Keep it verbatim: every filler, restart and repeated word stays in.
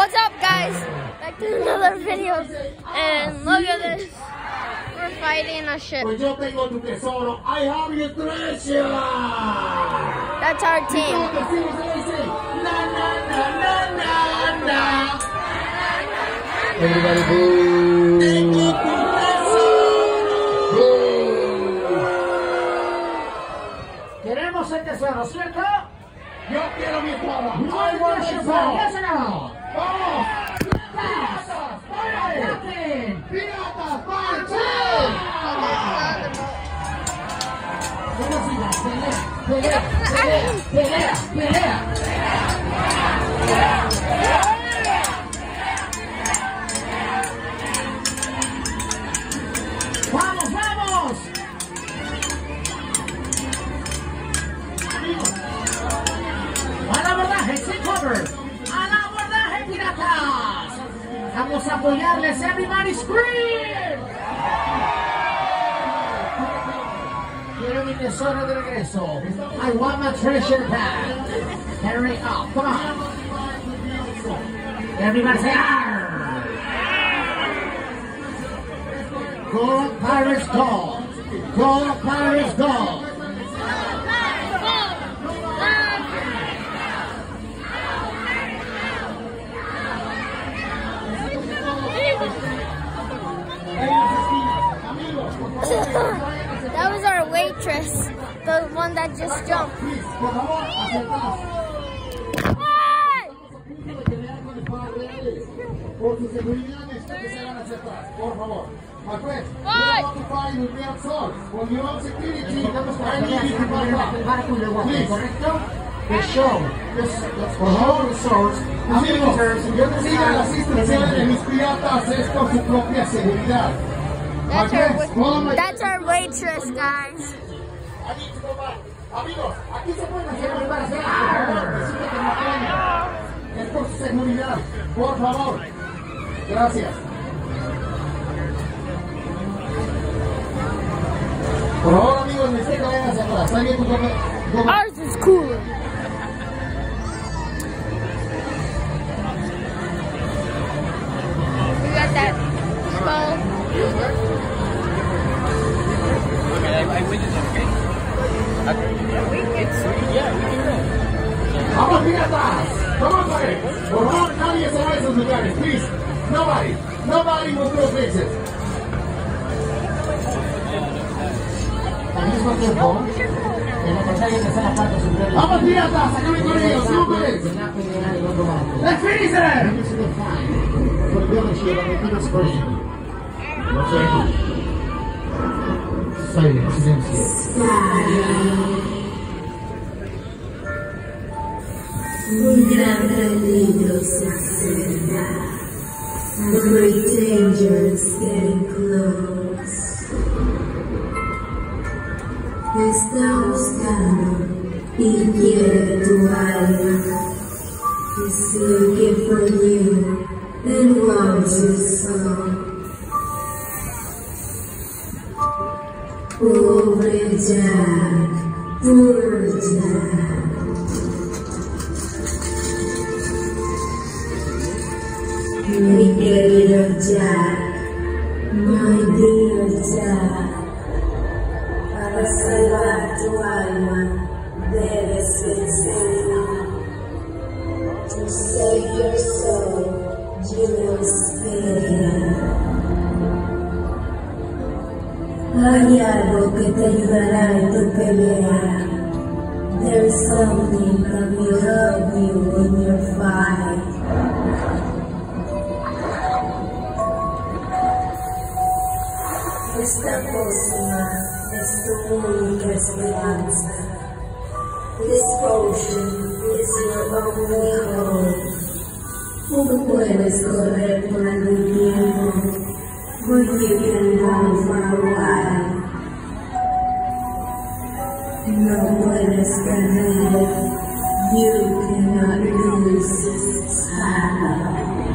What's up, guys? Back to another video. And look at this. We're fighting a ship. Pues yo tengo tu tesoro. I have your treasure. That's our team. Na na na na na na. Everybody boo. Tengo tu tesoro. Queremos el tesoro, ¿cierto? Yo quiero mi espada. I want your phone. Yes or no? ¡Vamos! ¡Piratas! ¡Piratas! ¡Piratas! ¡Marchen! Pelea, pelea, pelea, pelea, ¡Vamos, vamos! ¡Al abordaje, sin cover! ¡Al abordaje, piratas! ¡Vamos a apoyarles! ¡Everybody scream! Quiero mi tesoro de regreso. I want my treasure back. Hurry up, come on. Everybody say arr! Go, Pirates, go! Go, Pirates, go! That was our waitress, the one that just jumped. Por su seguridad, que se van a aceptar, por favor. My friends, we Why? want to find the real source. For your own security, I need you to back up. Please. The show, this, that's for all the source. Amigos, sigan las instrucciones de mis piratas, es por su propia seguridad. That's our, that's our waitress, guys. I need to go back. Amigos, aquí se pueden hacer Everybody say arr. Es por su seguridad, por favor. Gracias. Por favor, amigos, necesito que vayan hacia atrás. ¿Está bien tu papel? Ours is cooler. We got that skull. Okay, I, I witnessed it, okay? Okay. It's, yeah, we can go. ¡Vamos, piratas! ¡Vamos, padre! Por favor, nadie se va a esos lugares, please. Nobody. Nobody will throw places. Al mismo tiempo, en la pantalla que está la parte superior. ¡Vamos, piratas! ¡Acá con ellos! ¡Súbales! ¡Let's finish it! For the building shield on the middle screen. What's that? Silence, silencio. Un gran peligro se acerca. The great danger is getting close. Está buscando y quiere tu alma. He's looking for you and wants your soul. Pobre Jack, poor Jack. My dear Jack, my dear Jack, para salvar tu alma debes vencerla. To save your soul, you must fail. Hay algo que te ayudará en tu pelea. There's something that will help you in your fight. Esta pócima es tu única esperanza. This potion is your only hope. Tú puedes correr por algún tiempo, but you can run for a while. No puedes perder, you cannot lose this time.